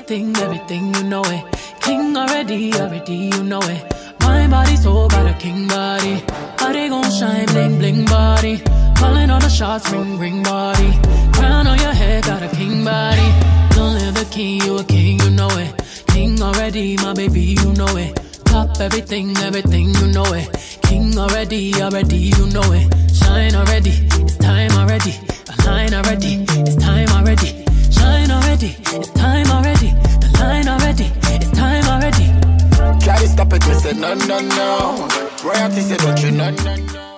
everything, you know it. King already, you know it. My body so got a king body. Body gon' shine, bling, bling body. Calling all the shots, ring, ring body. Crown on your head, got a king body. Don't live a king, you a king, you know it. King already, my baby, you know it. Top everything, you know it. King already, you know it. Shine already, it's time already. The line already, it's time already. Shine already, it's time already. The line already, it's time already. Try to stop it, me say no, no, no. Royalty say don't you no, no, no.